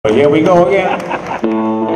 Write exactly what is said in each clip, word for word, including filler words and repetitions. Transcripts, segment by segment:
Here we go again.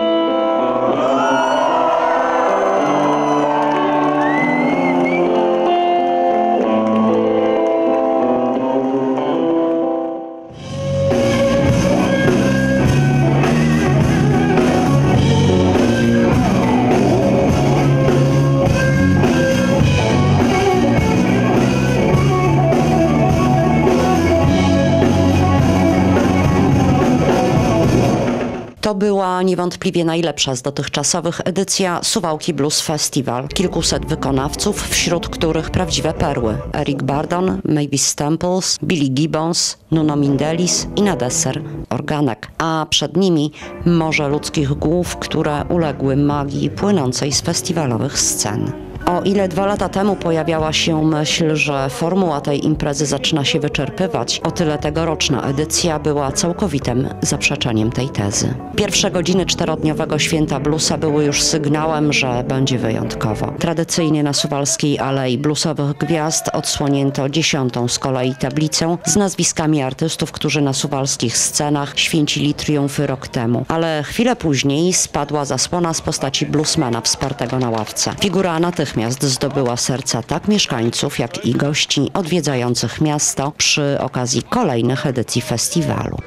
To była niewątpliwie najlepsza z dotychczasowych edycja Suwałki Blues Festival. Kilkuset wykonawców, wśród których prawdziwe perły. Eric Burdon, Mavis Staples, Billy Gibbons, Nuno Mindelis i na deser organek. A przed nimi morze ludzkich głów, które uległy magii płynącej z festiwalowych scen. O ile dwa lata temu pojawiała się myśl, że formuła tej imprezy zaczyna się wyczerpywać, o tyle tegoroczna edycja była całkowitym zaprzeczeniem tej tezy. Pierwsze godziny czterodniowego Święta Bluesa były już sygnałem, że będzie wyjątkowo. Tradycyjnie na Suwalskiej Alei Bluesowych Gwiazd odsłonięto dziesiątą z kolei tablicę z nazwiskami artystów, którzy na suwalskich scenach święcili triumfy rok temu. Ale chwilę później spadła zasłona z postaci bluesmana wspartego na ławce. Figura natychmiast Natychmiast zdobyła serca tak mieszkańców, jak i gości odwiedzających miasto przy okazji kolejnych edycji festiwalu.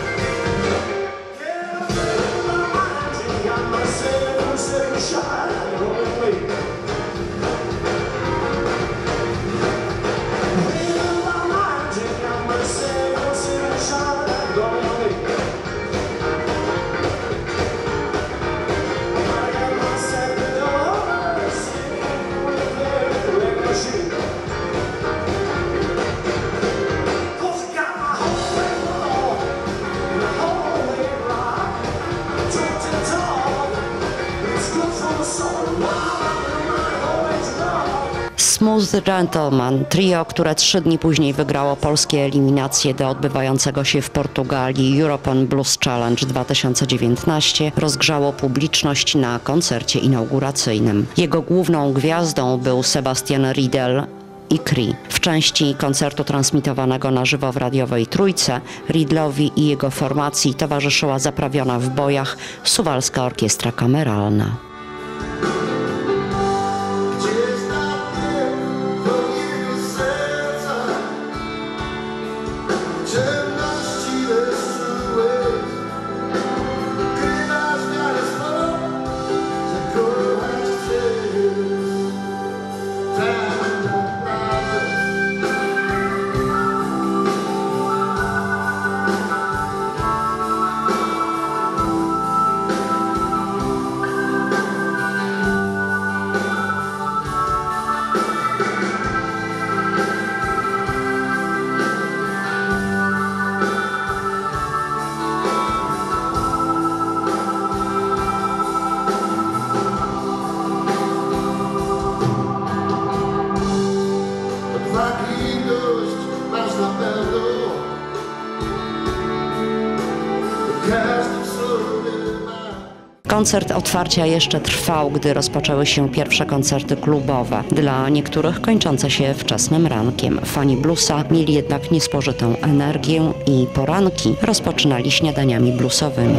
Smooth Gentleman, trio, które trzy dni później wygrało polskie eliminacje do odbywającego się w Portugalii European Blues Challenge dwa tysiące dziewiętnaście, rozgrzało publiczność na koncercie inauguracyjnym. Jego główną gwiazdą był Sebastian Riedel i Cree. W części koncertu transmitowanego na żywo w radiowej Trójce Riedlowi i jego formacji towarzyszyła zaprawiona w bojach Suwalska Orkiestra Kameralna. Koncert otwarcia jeszcze trwał, gdy rozpoczęły się pierwsze koncerty klubowe, dla niektórych kończące się wczesnym rankiem. Fani bluesa mieli jednak niespożytą energię i poranki rozpoczynali śniadaniami bluesowymi.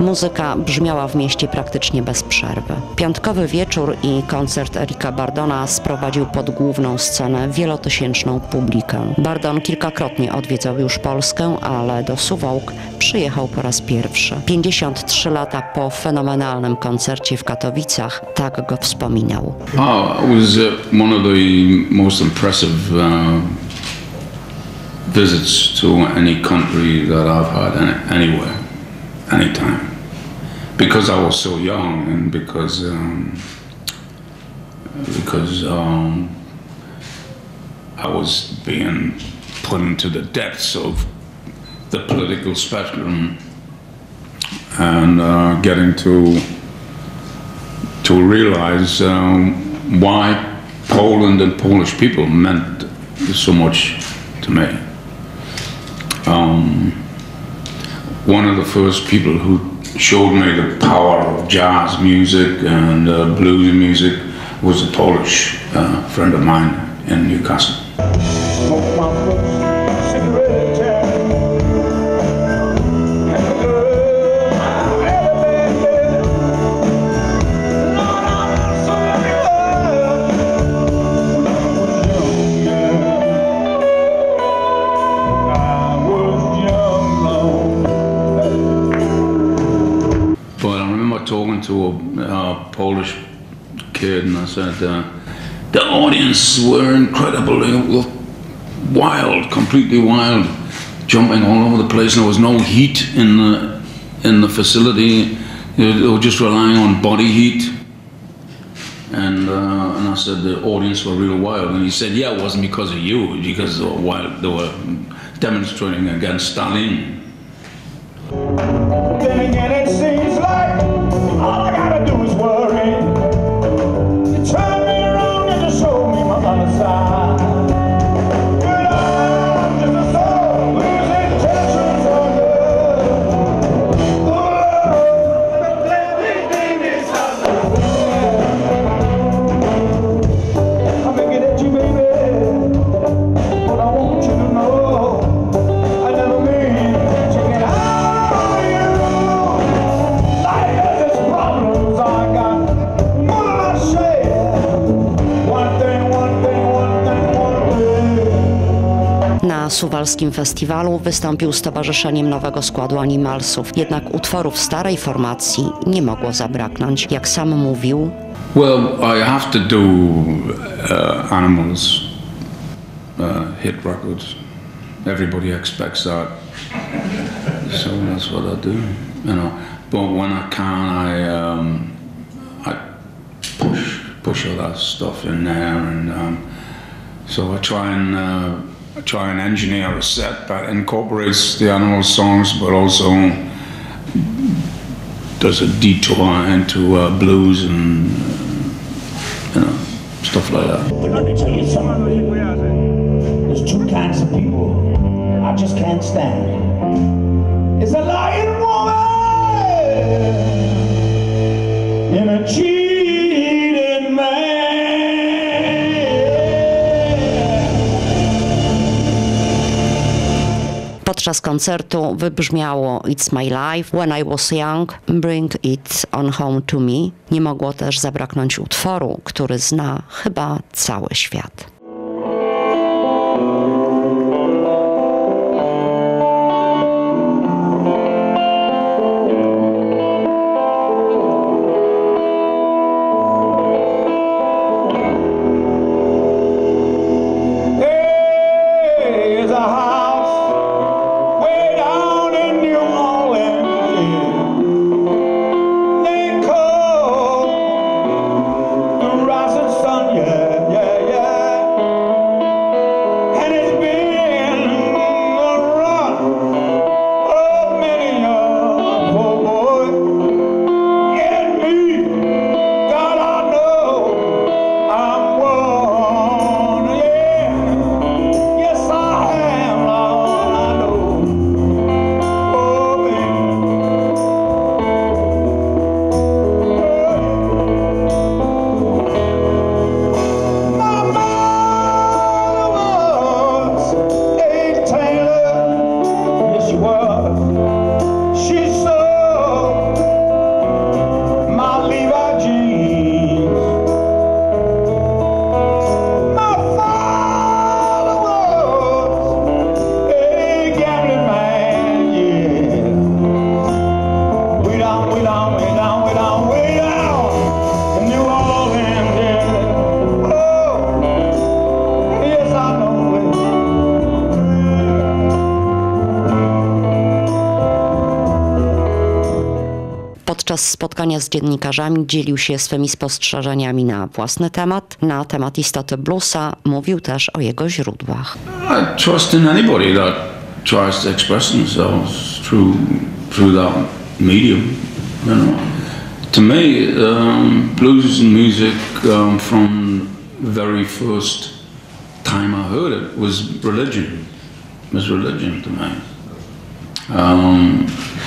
Muzyka brzmiała w mieście praktycznie bez przerwy. Piątkowy wieczór i koncert Erika Burdona sprowadził pod główną scenę wielotysięczną publikę. Burdon kilkakrotnie odwiedzał już Polskę, ale do Suwałk przyjechał po raz pierwszy. pięćdziesiąt trzy lata po fenomenalnym koncercie w Katowicach tak go wspominał. Oh, it was uh, one of the most impressive uh, visits to any country that I've had any, anywhere, anytime. Because I was so young and because um, because um, I was being put into the depths of the political spectrum and uh, getting to to realize um, why Poland and Polish people meant so much to me. Um, one of the first people who showed me the power of jazz music and uh, blues music was a Polish uh, friend of mine in Newcastle. Talking to a uh, Polish kid, and I said uh, the audience were incredible, they were wild, completely wild, jumping all over the place. And there was no heat in the in the facility; they were just relying on body heat. And uh, and I said the audience were real wild, and he said, "Yeah, it wasn't because of you, it was because they were wild. They were demonstrating against Stalin." Then again, it seems like all I gotta do is worry. You turn me around and you show me my other side. But I'm just a soul whose intentions are good. Oh, the blessed name is I'm looking at you, baby. But I want you to know I never mean to get out of you. Life has its problems, I got more to say. One thing, one thing, one thing, one thing. Na Suwalskim Festiwalu wystąpił z Towarzyszeniem Nowego Składu Animalsów, jednak utworów starej formacji nie mogło zabraknąć. Jak sam mówił, Well, I have to do uh, Animals uh, hit records. Everybody expects that, so that's what I do, you know. But when I can, I um, I push push all that stuff in there, and um, so I try and uh, I try and engineer a set that incorporates the Animals songs, but also does a detour into uh, blues and uh, you know, stuff like that. But let me tell you something. There's two kinds of people I just can't stand. It's a lying woman and a cheating man. podczas koncertu wybrzmiało It's My Life, When I Was Young, Bring It On Home To Me. Nie mogło też zabraknąć utworu, który zna chyba cały świat. Yeah, yeah, yeah. spotkania z dziennikarzami dzielił się swymi spostrzeżeniami na własny temat, na temat istoty bluesa, mówił też o jego źródłach. I trust in anybody that tries to express themselves through through that medium, you know. To me, um, blues music um, from the very first time I heard it was religion. It was religion to me. Um,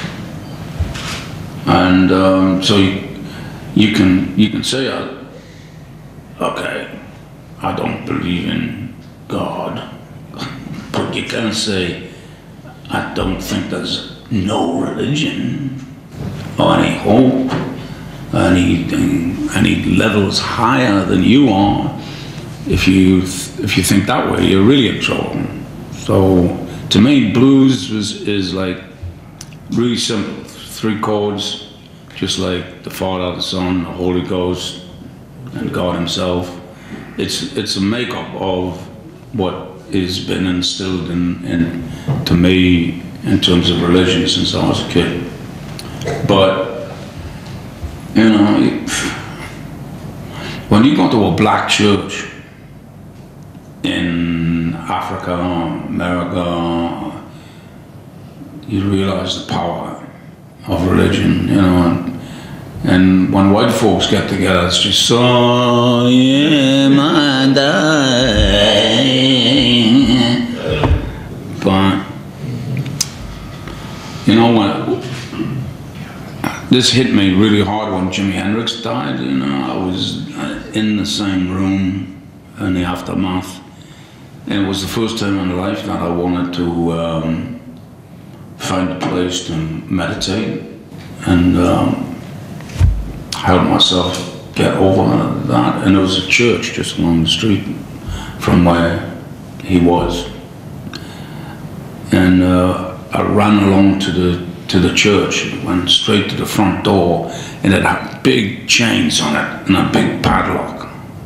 and um, so you, you can you can say, uh, okay, I don't believe in God, but you can't say I don't think there's no religion or any hope, anything, any levels higher than you are. If you if you think that way, you're really in trouble. So to me, blues was, is like really simple. Three chords, just like the Father, the Son, the Holy Ghost, and God Himself. It's it's a makeup of what has been instilled in, in to me in terms of religion since I was a kid. But you know, when you go to a black church in Africa, America, you realize the power of religion, you know, and, and when white folks get together, it's just so, yeah, my day. But, you know, when, this hit me really hard when Jimi Hendrix died, you know, I was in the same room in the aftermath. And it was the first time in life that I wanted to um, find a place to meditate and um, help myself get over that. And there was a church just along the street from where he was. And uh, I ran along to the to the church, went straight to the front door, and it had big chains on it and a big padlock.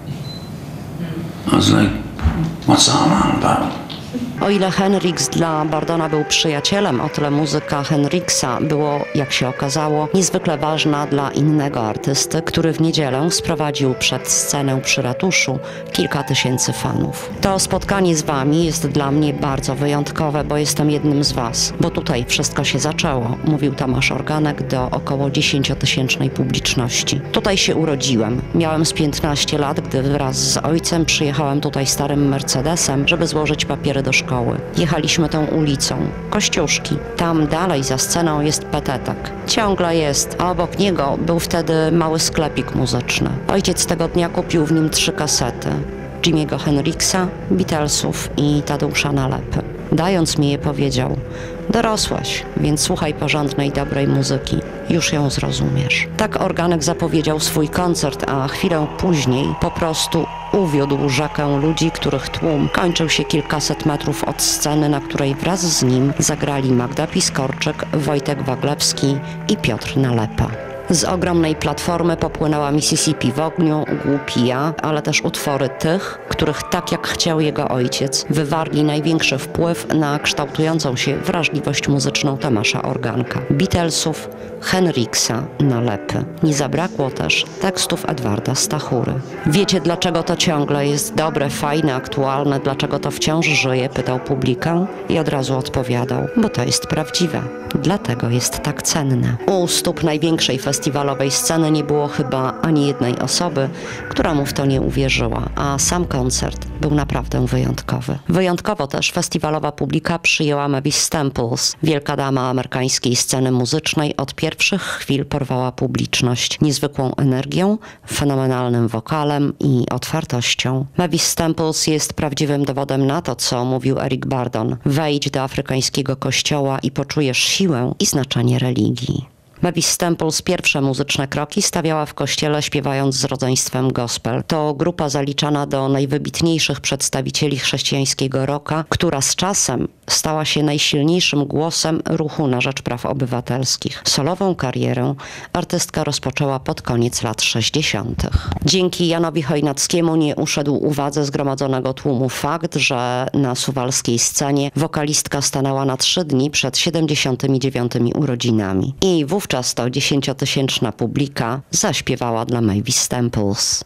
I was like, what's that all about? O ile Hendrix dla Bardona był przyjacielem, o tyle muzyka Hendrixa było, jak się okazało, niezwykle ważna dla innego artysty, który w niedzielę sprowadził przed scenę przy ratuszu kilka tysięcy fanów. To spotkanie z wami jest dla mnie bardzo wyjątkowe, bo jestem jednym z was, bo tutaj wszystko się zaczęło, mówił Tomasz Organek do około dziesięciotysięcznej publiczności. Tutaj się urodziłem. Miałem z piętnaście lat, gdy wraz z ojcem przyjechałem tutaj starym Mercedesem, żeby złożyć papiery do szkoły. Jechaliśmy tą ulicą. Kościuszki. Tam dalej za sceną jest Petetek. Ciągle jest, a obok niego był wtedy mały sklepik muzyczny. Ojciec tego dnia kupił w nim trzy kasety. Jimiego Hendrixa, Beatlesów i Tadeusza Nalepy. Dając mi je powiedział: dorosłeś, więc słuchaj porządnej, dobrej muzyki. Już ją zrozumiesz. Tak Organek zapowiedział swój koncert, a chwilę później po prostu uwiódł rzekę ludzi, których tłum kończył się kilkaset metrów od sceny, na której wraz z nim zagrali Magda Piskorczyk, Wojtek Waglewski i Piotr Nalepa. Z ogromnej platformy popłynęła Mississippi w ogniu, Głupi ja, ale też utwory tych, których tak jak chciał jego ojciec, wywarli największy wpływ na kształtującą się wrażliwość muzyczną Tomasza Organka. Beatlesów, Hendrixa, Nalepy. Nie zabrakło też tekstów Edwarda Stachury. Wiecie, dlaczego to ciągle jest dobre, fajne, aktualne, dlaczego to wciąż żyje? Pytał publikę i od razu odpowiadał: bo to jest prawdziwe. Dlatego jest tak cenne. U stóp największej festiwalowej sceny nie było chyba ani jednej osoby, która mu w to nie uwierzyła, a sam koncert był naprawdę wyjątkowy. Wyjątkowo też festiwalowa publika przyjęła Mavis Staples. Wielka dama amerykańskiej sceny muzycznej od pierwszych chwil porwała publiczność niezwykłą energią, fenomenalnym wokalem i otwartością. Mavis Staples jest prawdziwym dowodem na to, co mówił Eric Burdon. Wejdź do afrykańskiego kościoła i poczujesz siłę i znaczenie religii. Mavis Staples pierwsze muzyczne kroki stawiała w kościele, śpiewając z rodzeństwem gospel. To grupa zaliczana do najwybitniejszych przedstawicieli chrześcijańskiego rocka, która z czasem stała się najsilniejszym głosem ruchu na rzecz praw obywatelskich. Solową karierę artystka rozpoczęła pod koniec lat sześćdziesiątych. Dzięki Janowi Chojnackiemu nie uszedł uwadze zgromadzonego tłumu fakt, że na suwalskiej scenie wokalistka stanęła na trzy dni przed siedemdziesiątymi dziewiątymi urodzinami. I wówczas Wówczas to dziesięciotysięczna publika zaśpiewała dla Mavis Staples.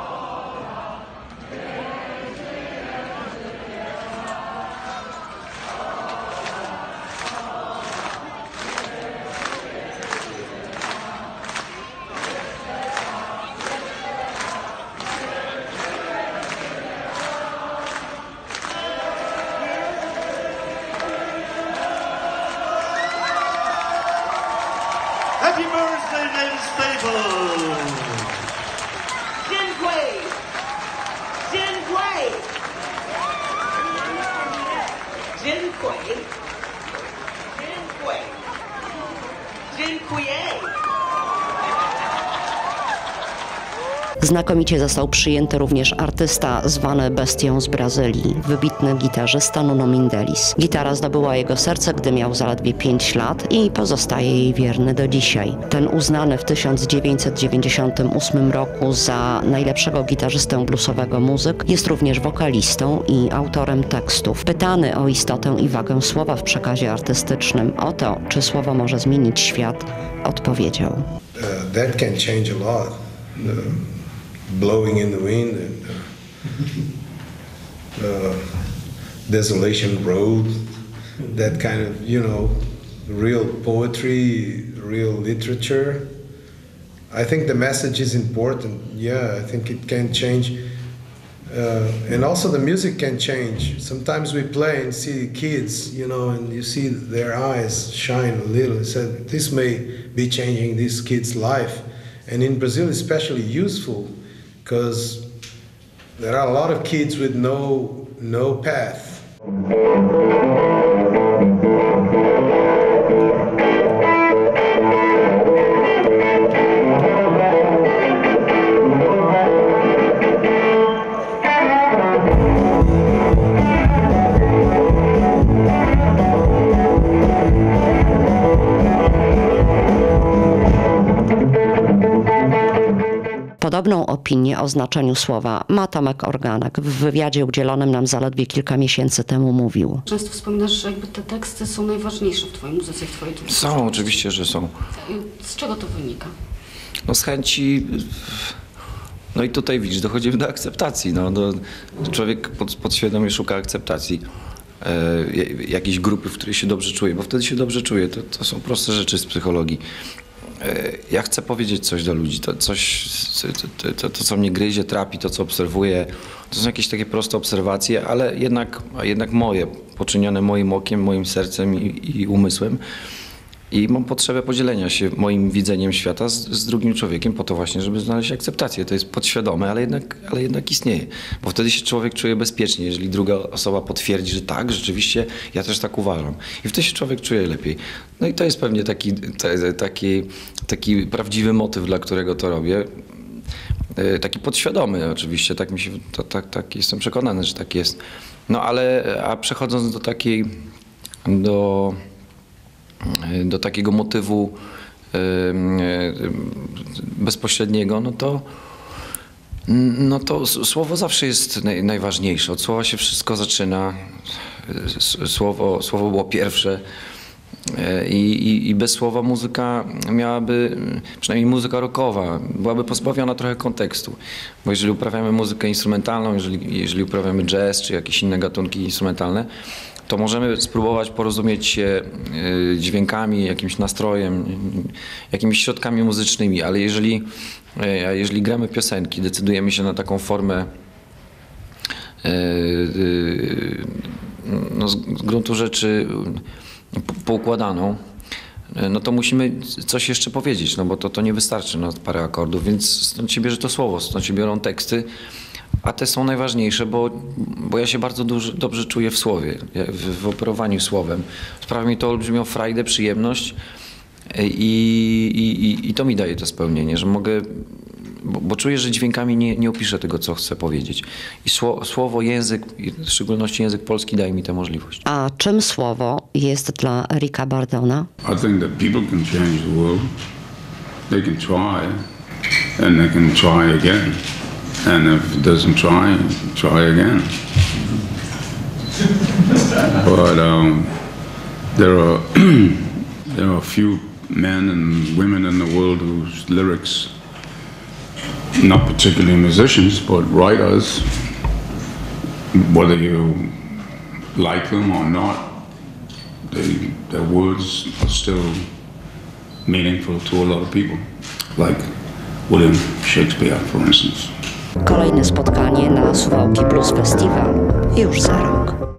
Happy birthday, Mavis Staples! Dziękuję! Dziękuję! Dziękuję! Dziękuję! Dziękuję! Znakomicie został przyjęty również artysta zwany Bestią z Brazylii, wybitny gitarzysta Nuno Mendes. Gitara zdobyła jego serce, gdy miał zaledwie pięć lat i pozostaje jej wierny do dzisiaj. Ten uznany w tysiąc dziewięćset dziewięćdziesiątym ósmym roku za najlepszego gitarzystę bluesowego muzyk jest również wokalistą i autorem tekstów. Pytany o istotę i wagę słowa w przekazie artystycznym, o to, czy słowo może zmienić świat, odpowiedział. Uh, that can change a lot. Uh, blowing in the wind and uh, uh, Desolation Road, that kind of, you know, real poetry, real literature. I think the message is important. Yeah, I think it can change. Uh, and also the music can change. Sometimes we play and see kids, you know, and you see their eyes shine a little and say, this may be changing this kid's life. And in Brazil, especially useful, because there are a lot of kids with no, no path. Podobną opinię o znaczeniu słowa ma Tomek Organek. W wywiadzie udzielonym nam zaledwie kilka miesięcy temu mówił. Często wspominasz, że jakby te teksty są najważniejsze w twojej muzyce, w twojej twórczości. Są, oczywiście, że są. Z czego to wynika? No z chęci... No i tutaj widzisz, dochodzimy do akceptacji. No, do, człowiek pod, podświadomie szuka akceptacji e, jakiejś grupy, w której się dobrze czuje, bo wtedy się dobrze czuje. To, to są proste rzeczy z psychologii. Ja chcę powiedzieć coś do ludzi, to, coś, to, to, to co mnie gryzie, trapi, to co obserwuję, to są jakieś takie proste obserwacje, ale jednak, jednak moje, poczynione moim okiem, moim sercem i, i umysłem. I mam potrzebę podzielenia się moim widzeniem świata z, z drugim człowiekiem po to właśnie, żeby znaleźć akceptację. To jest podświadome, ale jednak, ale jednak istnieje. Bo wtedy się człowiek czuje bezpiecznie, jeżeli druga osoba potwierdzi, że tak, rzeczywiście, ja też tak uważam. I wtedy się człowiek czuje lepiej. No i to jest pewnie taki, taki, taki prawdziwy motyw, dla którego to robię. Taki podświadomy oczywiście, tak mi się, to, tak, tak jestem przekonany, że tak jest. No ale, a przechodząc do takiej, do... do takiego motywu bezpośredniego, no to, no to słowo zawsze jest najważniejsze. Od słowa się wszystko zaczyna. Słowo, słowo było pierwsze i, i, i bez słowa muzyka miałaby, przynajmniej muzyka rockowa, byłaby pozbawiona trochę kontekstu. Bo jeżeli uprawiamy muzykę instrumentalną, jeżeli, jeżeli uprawiamy jazz czy jakieś inne gatunki instrumentalne, to możemy spróbować porozumieć się dźwiękami, jakimś nastrojem, jakimiś środkami muzycznymi, ale jeżeli, jeżeli gramy piosenki, decydujemy się na taką formę no, z gruntu rzeczy poukładaną, no to musimy coś jeszcze powiedzieć, no bo to, to nie wystarczy na parę akordów, więc stąd się bierze to słowo, stąd się biorą teksty. A te są najważniejsze, bo, bo ja się bardzo duży, dobrze czuję w słowie, w, w operowaniu słowem. Sprawia mi to olbrzymią frajdę, przyjemność i, i, i to mi daje to spełnienie, że mogę, bo, bo czuję, że dźwiękami nie, nie opiszę tego, co chcę powiedzieć. I sło, słowo, język, w szczególności język polski, daje mi tę możliwość. A czym słowo jest dla Erika Bardona? I think that people can change the world. They can try, and they can try again. And if it doesn't try, try again. But um, there are there are a few men and women in the world whose lyrics, not particularly musicians, but writers, whether you like them or not, they, their words are still meaningful to a lot of people, like William Shakespeare, for instance. Kolejne spotkanie na Suwałki Blues Festival już za rok.